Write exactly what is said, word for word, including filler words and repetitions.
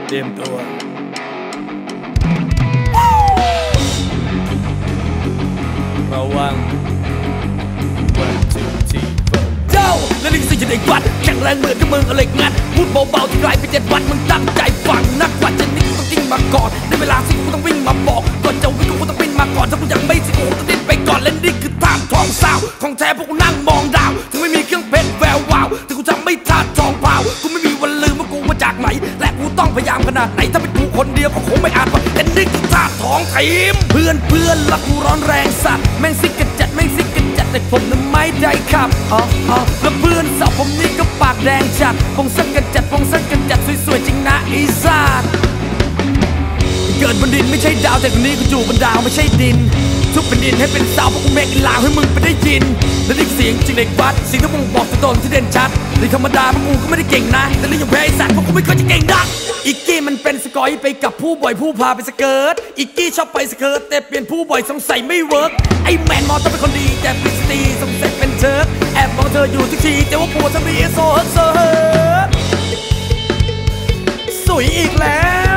เตรียมตัวระวัง one two three four เจ้าและนี่คือสิ่งที่เด็กวัดแข็งแรงเหมือนกับมึงเอาเหล็กงัดพูดเบาๆที่ไกลไปเจ็ดวันมึงตั้งใจฟังนักวัดจะนี่กูต้องกิ้งมาก่อนในเวลาสิ่งกูต้องวิ่งมาบอกก่อนจะวิ่งกูต้องวิ่งมาก่อนถ้ากูยังไม่สิกูต้องดิ้นไปก่อนและนี่คือท่ามทองสาวของแท้พวกกูนั่งมองดาวถึงไม่มีเครื่องเพชรแวววาวแต่กูทำไม่ทาดทองเปล่ากูไม่มีวันลืมว่ากูมาจากไหนและกูต้องพยายามขนาดไหนถ้าเป็นกูคนเดียวก็คงไม่อาจว่าแต่นี่คือท่าทองทีมเพื่อนเพื่อนละกูร้อนแรงสัตว์แม่งซิกกันจัดแม่งซิกกันจัดแต่ผมนั้นไม่ได้ครับอ๋ออ๋อแล้วเพื่อนสาวผมนี่ก็ปากแดงจัดพงสักกันจัดพงสักกันจัดสวยๆจริงนะอีสานเกิดบนดินไม่ใช่ดาวแต่คนนี้กูอยู่บนดาวไม่ใช่ดินทุกเป็นดินให้เป็นสาวพวกกูเมกลาวให้มึงไปได้ยินและนี่เสียงจริงเด็กวัดเสียงที่มึงบอกตัวตนที่เด่นชัดในธรรมดาพวกกูก็ไม่ได้เก่งนะแต่นี่ยังแพ้ไอ้สัตว์พวกกูไม่เคยจะเก่งดักอีกกี้มันเป็นสกอยไปกับผู้บ่อยผู้พาไปสเกิร์ตอีกกี้ชอบไปสเกิร์ตแต่เปลี่ยนผู้บ่อยสงสัยไม่เวิร์กไอ้แมนมอต้องเป็นคนดีแต่พิสตีสงสัยเป็นเชิร์กแอบมองเธออยู่ทุกทีแต่ว่าผัวเธอมีโซเฮิร์ตโซเฮิร์ตสวยอีกแล้ว